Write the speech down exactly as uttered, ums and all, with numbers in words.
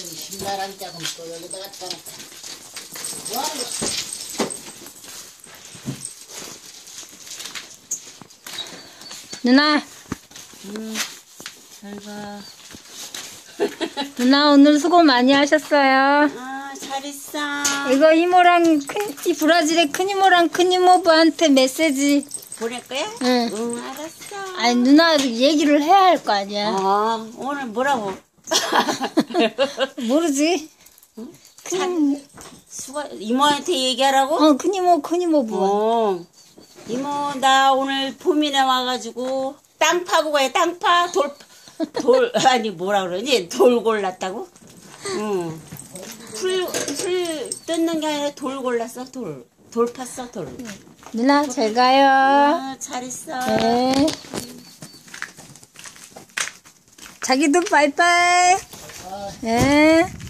십만 짜금 또 여기다가 떠놨다. 뭐하는 거야? 누나. 응, 잘 가. 누나 오늘 수고 많이 하셨어요. 아, 잘 있어. 이거 이모랑 큰, 이 브라질의 큰 이모랑 큰 이모부한테 메시지. 보낼 거야? 응. 응, 알았어. 아니 누나 얘기를 해야 할 거 아니야. 아, 오늘 뭐라고? 모르지. 응? 큰 수가 이모한테 얘기하라고? 어, 큰 이모 큰 이모부. 어. 이모, 나 오늘 봄이나 와가지고 땅 파고 가야 땅 파, 돌, 돌, 아니 뭐라 그러지? 돌 골랐다고? 응. 풀, 풀 뜯는 게 아니라 돌 골랐어, 돌. 돌 팠어, 돌. 누나 잘 가요. 아, 잘 있어. 네. 자기도 빠이빠이. 네.